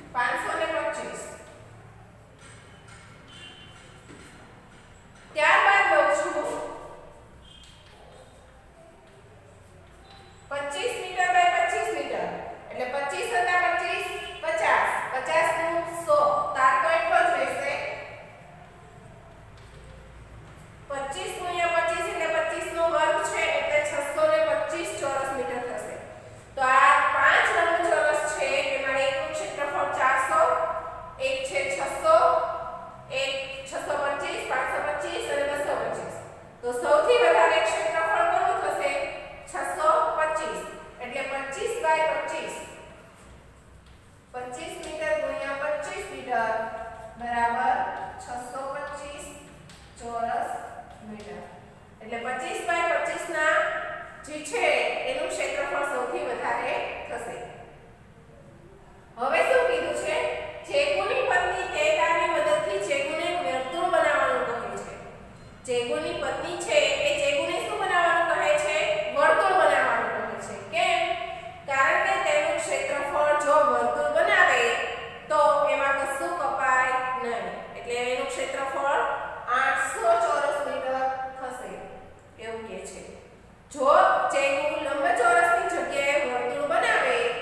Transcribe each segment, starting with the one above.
525. ત્યારબાદ લઉં છું 25 મીટર બાય 25 મીટર એટલે 25 હતા 25 50 50 નું 100 તાર તો એટલો જ રહેશે 25 ગુણ્યા 25 એટલે 25 નો વર્ગ છે એટલે 625 ચોરસ મીટર થશે તો આ 5 લંબચોરસ છે એમાં એકનું ક્ષેત્રફળ 400 એક છે 600 એક 625 525 અને 225 તો સૌથી વધારે ક્ષેત્રફળ કેટલું થશે 625 એટલે 25 બાય 25 25 મીટર ગુણ્યા 25 મીટર બરાબર 625 ચોરસ મીટર એટલે 25 બાય 25 ના જે છે એનું ક્ષેત્રફળ સૌથી વધારે થશે હવે શું કીધું છે ચેગુની પત્ની તે તારની મદદથી ચેગુને વર્તુળ બનાવવાનું કહે છે ચેગુની પત્ની છે એ ચેગુને શું બનાવવાનું કહે છે વર્તુળ બનાવવાનું કહે છે કેમ કારણ કે તેનું ક્ષેત્રફળ જો વર્તુળ બનાવે તો એમાં કશું કપાય નહીં એટલે એનું ક્ષેત્રફળ 800 ચોરસ મીટર થશે એવું કહે છે જો ચેગુ લંબચોરસની જગ્યાએ વર્તુળ બનાવે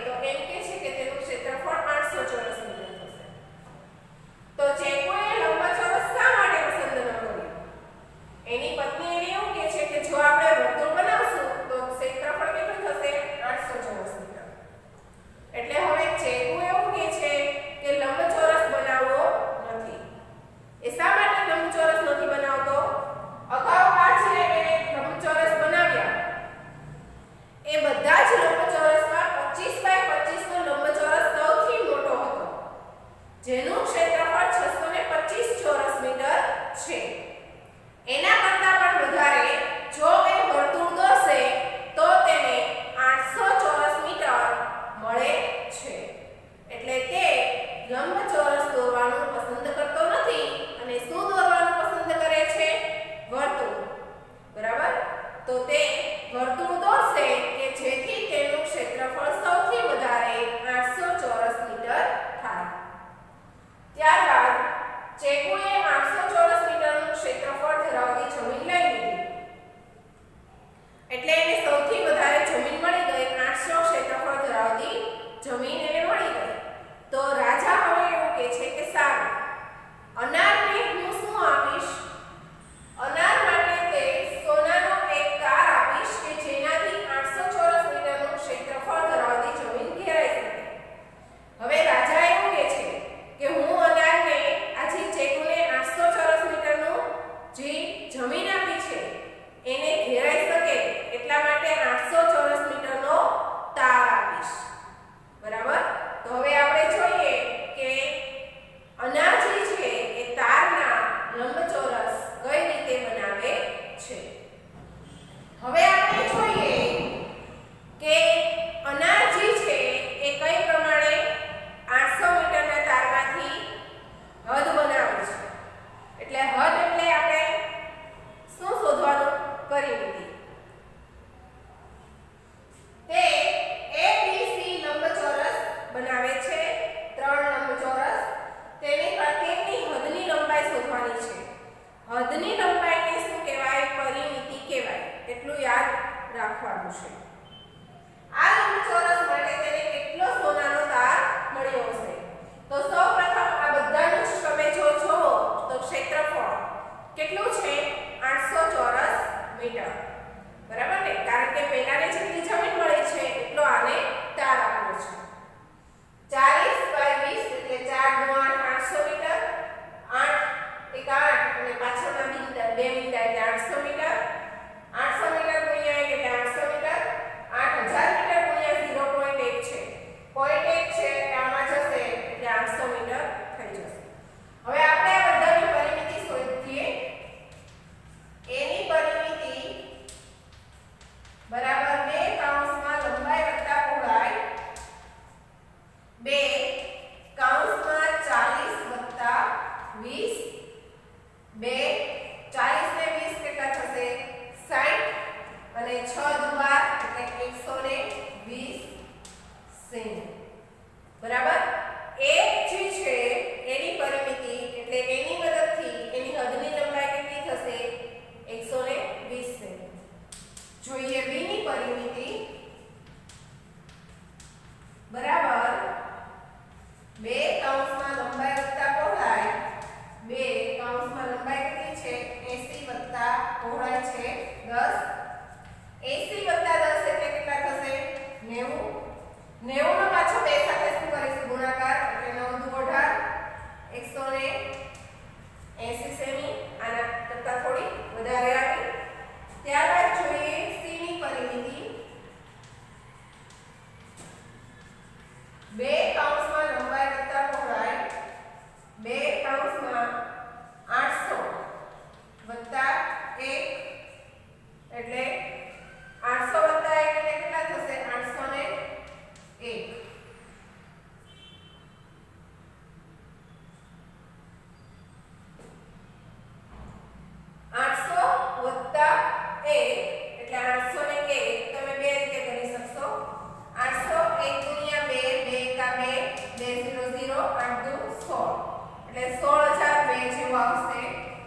0 0 8 દુ 16 એટલે 16002 જેવો આવશે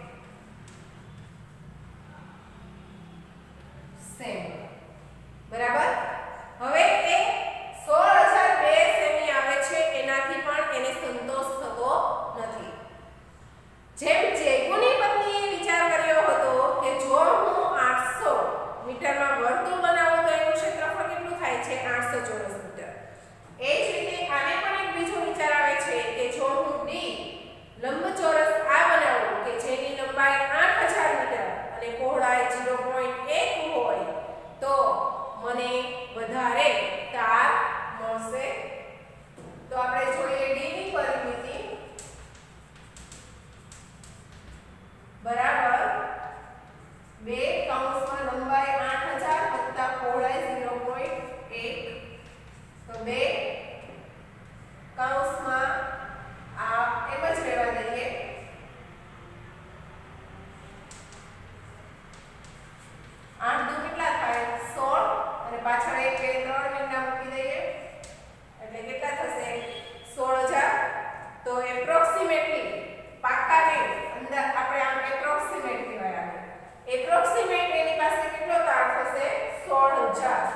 સેમી બરાબર હવે એ 16002 સેમી આવે છે એનાથી પણ એને સંતોષ થતો નથી જેમ ચેગુની પત્નીએ વિચાર કર્યો હતો કે જો હું 800 મીટરમાં વર્તુળ બનાવું તો એનું ક્ષેત્રફળ કેટલું થાય છે 800 ચોરસ મીટર એ જ રીતે આને પણ એક બીજો વિચાર આવે છે કે જો હું ડી લંબચોરસ આ બનાવું કે જેની લંબાઈ 8000 મીટર અને પહોળાઈ 0.1 હોય તો મને વધારે તાર મળશે તો આપણે જોઈએ ડી ની પરિમિતિ બરાબર 2 કૌંસમાં લંબાઈ 8000 વત્તા પહોળાઈ 0.1 તો 2 કૌંસમાં આ એમ જ રહેવા દઈએ 8 દુ કેટલા થાય 16 અને પાછળ 1 2 3 મીંડા મૂકી દઈએ એટલે કેટલા થશે 16000 તો એપ્રોક્સિમેટલી પાકા ને અંદર આપણે આમ એપ્રોક્સિમેટ કહેવાય આવે એપ્રોક્સિમેટ એની પાસે કેટલો તાર થશે 16000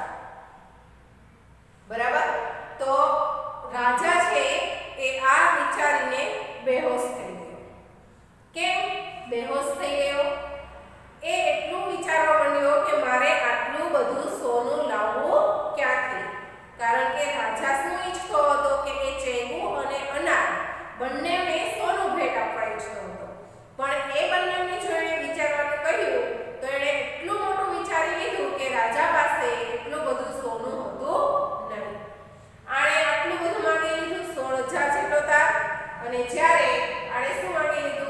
બરાબર તો રાજા છે એ આ વિચારીને બેહોશ થઈ ગયો કેમ બેહોશ થઈ ગયો એ એટલું વિચારવા માંડ્યો કે મારે આટલું બધું સોનું લાવવું ક્યાંથી કારણ કે રાજા શું ઈચ્છતો હતો કે એ ચેગુ અને અનાર બંનેને સોનું ભેટ આપવા ઈચ્છતો હતો પણ એ બંનેને જો એણે વિચારવાનું કહ્યું તો એણે એટલું મોટું વિચારી લીધું કે રાજા પાસે એટલું બધું સોનું હતું નહીં આણે આટલું બધું માંગી લીધું 16000 જેટલો તાર અને જ્યારે આણે શું માંગી લીધું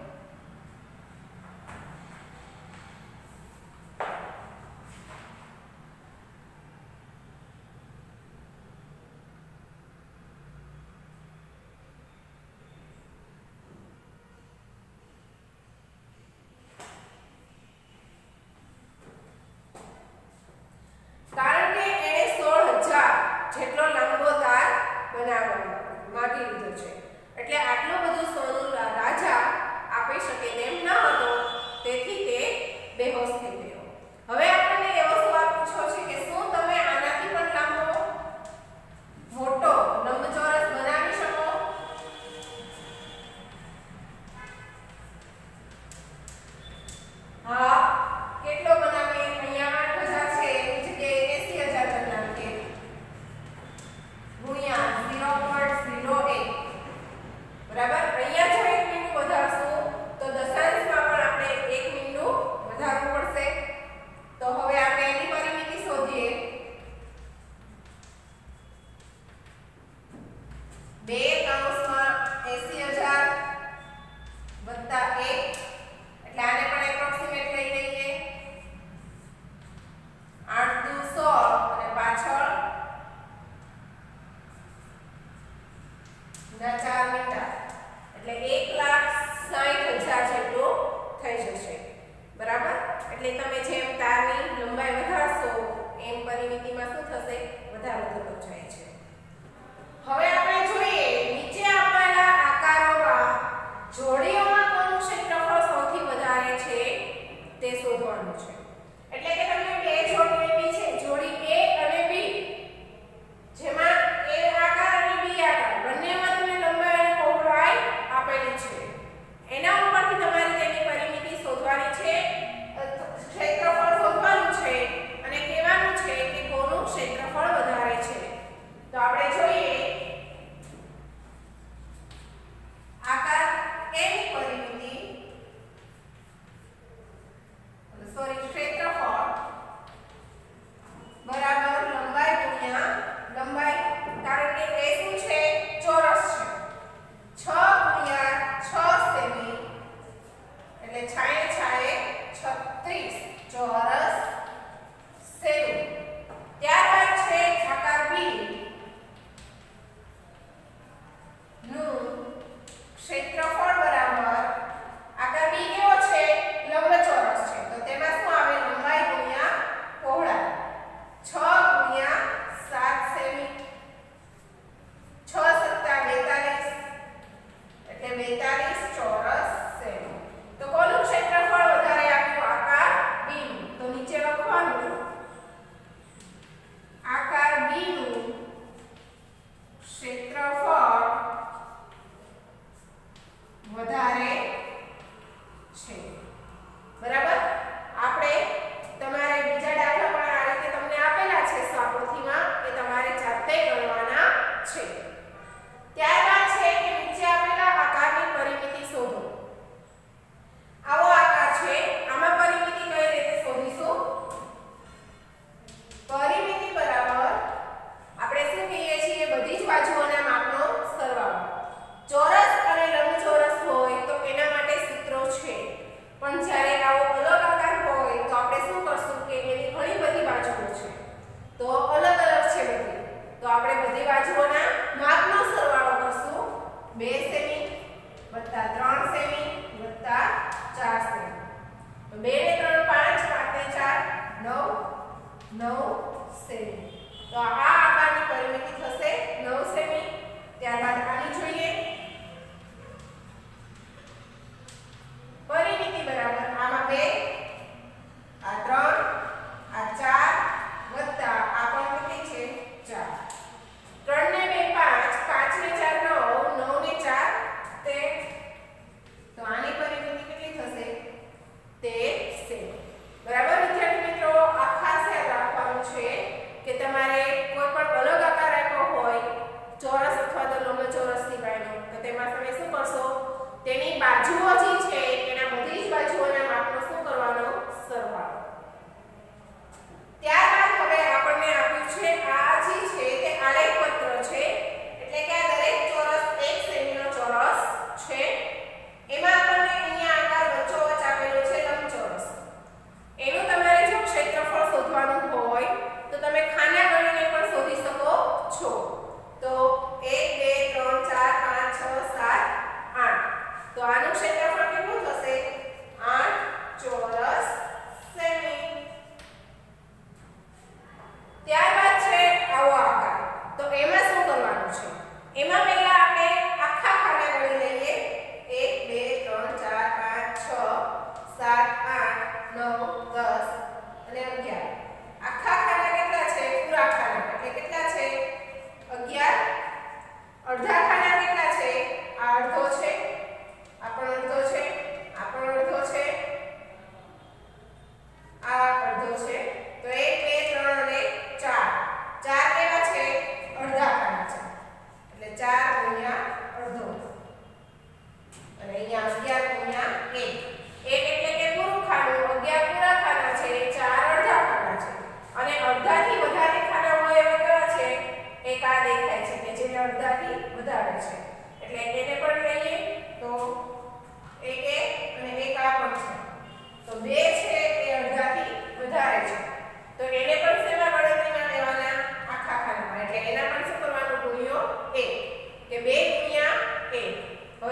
કારણ કે એણે 16000 જેટલો લાંબો તાર બનાવવાનો માંગી લીધો છે એટલે આટલું બધું સોનું રાજા આપી શકે તેમ ન હતો તેથી તે બેહોશ થઈ ગયો હવે આપણને એવો સવાલ પૂછ્યો છે કે શું તમે આનાથી પણ લાંબો મોટો લંબચોરસ બનાવી શકો હા કેટલો બનાવીએ અહીંયા 8000 છે એની જગ્યાએ 80000 બનાવીએ ગુણ્યા 0.01 બરાબર અહીંયા જો 1 મીંડું વધારશું તો દશાંશમાં પણ આપણે 1 મીંડું વધારવું પડશે તો હવે આપણે એની પરિમિતિ શોધીએ 2 કૌંસમાં 80000 વત્તા 1 એટલે આને પણ એપ્રોક્સિમેટ લઈ લઈએ 8 દુ 16 અને પાછળ ના 4 મીંડા એટલે 1,60,000 જેટલું થઈ જશે બરાબર એટલે તમે જેમ તારની લંબાઈ વધારશો એમ પરિમિતિમાં શું થશે વધારો થતો જાય છે હવે આપણે જોઈએ નીચે આપેલા આકારોમાં જોડીઓમાં કોનું ક્ષેત્રફળ સૌથી વધારે છે તે શોધવાનું છે એટલે કે તમને બે જોડી આપી છે જોડી A અને B જેમાં A આકાર અને B આકાર બંનેમાં તમને લંબાઈ અને પહોળાઈ આપેલી છે એના ઉપરથી તમારે તેની પરિમિતિ શોધવાની છે ક્ષેત્રફળ શોધવાનું છે અને કહેવાનું છે કે કોનું ક્ષેત્રફળ વધારે છે તો આપણે જોઈએ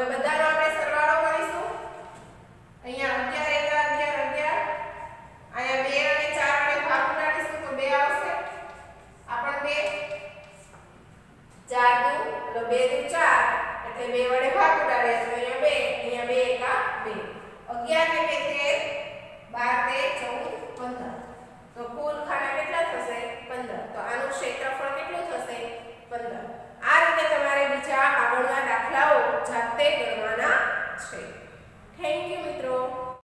હવે બધા